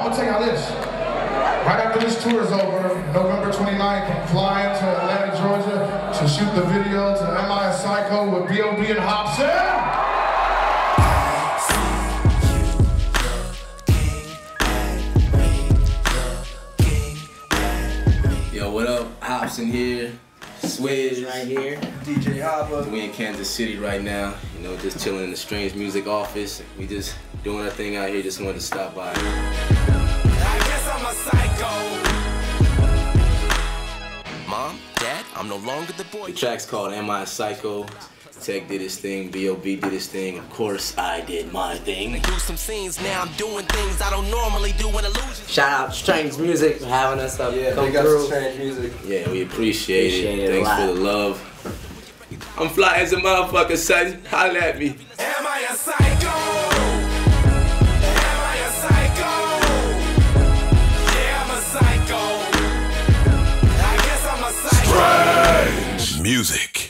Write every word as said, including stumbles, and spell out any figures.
I'm gonna tell y'all this. Right after this tour is over, November twenty-ninth, I'm flying to Atlanta, Georgia to shoot the video to Am I a Psycho with B O B and Hopsin. Yo, what up? Hopsin here. Swizz right here. D J Hopper. We in Kansas City right now. You know, just chilling in the Strange Music office. We just doing our thing out here. Just wanted to stop by. I guess I'm a psycho. Mom, Dad, I'm no longer the boy. The track's called Am I a Psycho? Tech did his thing, B O B did his thing, of course I did my thing. Do some scenes, now I'm doing things I don't normally do in illusion. Shout out Strange Music for having us up. Yeah, come big ups through. to Strange Music. Yeah, we appreciate, Appreciate it. it a Thanks lot. for the love. I'm fly as a motherfucker, son. Holla at me. Am I a psycho? Am I a psycho? Yeah, I'm a psycho. I guess I'm a psycho. Strange Music.